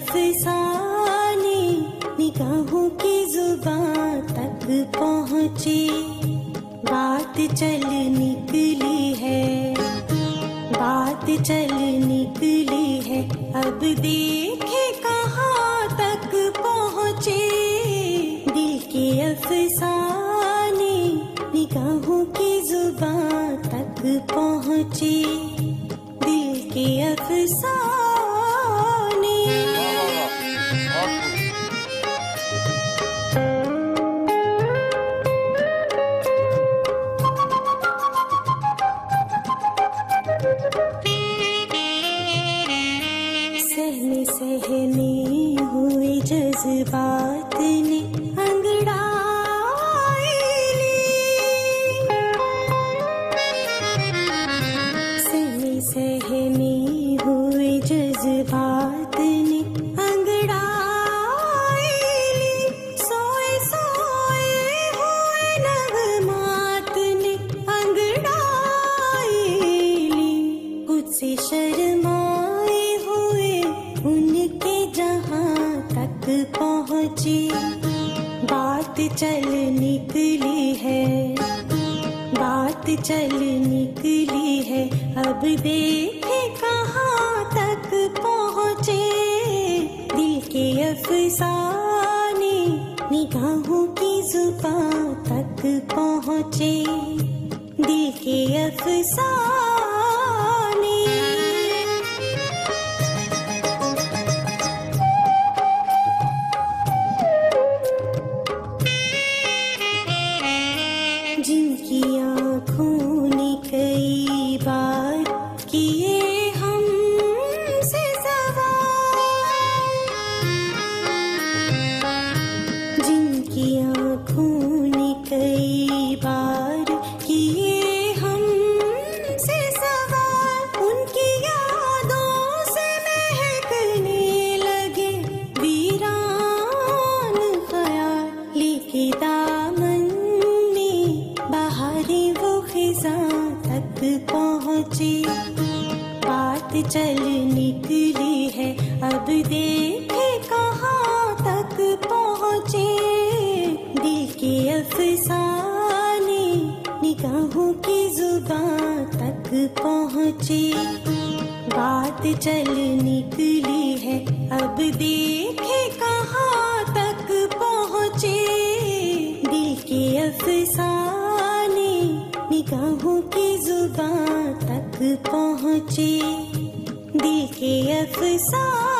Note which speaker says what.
Speaker 1: अफसाने निगाहों की जुबां तक पहुँचे। बात चल निकली है, बात चल निकली है, अब देखे कहाँ तक पहुँचे। दिल के अफसाने निगाहों की जुबां तक पहुँचे। दिल के अफसाने। सहमे सहमे हुए जज्बात ने अंगड़ाई ली। सहमे सहमे हुए जज्बात ने अंगड़ाई ली। सोए सोए हुए नगमात ने अंगड़ाई ली। खुद से शर्माए हुए उनके जहां तक पहुँचे। बात चल निकली है, बात चल निकली है, अब देखे कहाँ तक पहुँचे। दिल के अफसाने निगाहों की जुबां तक पहुँचे। दिल के अफसाने। जिनकी आँखों ने कई बार किए हमसे सवाल, जिनकी आँखों ने कई बार किए हमसे सवाल, उनकी यादों से महकने लगे वीरान ख्याल। लेके दामन बहारे वो खिज़ां तक पहुँचे। बात चल निकली है, अब देखे कहाँ तक पहुँचे। दिल के अफसाने निगाहों की जुबां तक पहुँचे। बात चल निकली है, अब देखे कहाँ तक पहुँचे। दिल के अफसाने निगाहों की जुबां तक पहुँचे। दिल के अफसाने।